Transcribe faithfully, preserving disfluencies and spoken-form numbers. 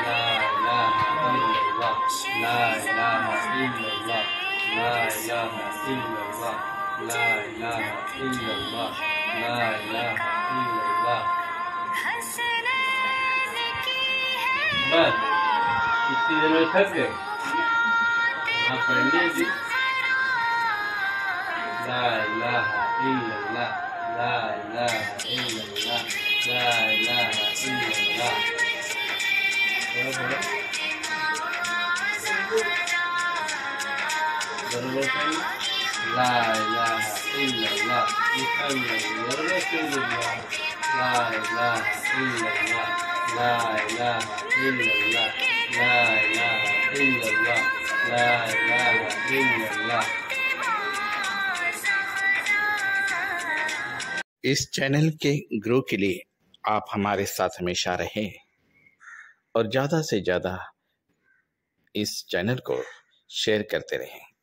بس اتنی دیر میں تھک گئے آپ پڑھنے کی لا الہ الا اللہ لا الہ الا اللہ لا الہ الا اللہ لا الہ الا اللہ محمد رسول اللہ لا الہ الا اللہ لا الہ الا اللہ لا الہ الا اللہ لا الہ الا اللہ. اس چینل کے گرو کے لیے آپ ہمارے ساتھ ہمیشہ رہیں اور زیادہ سے زیادہ اس چینل کو شیئر کرتے رہیں.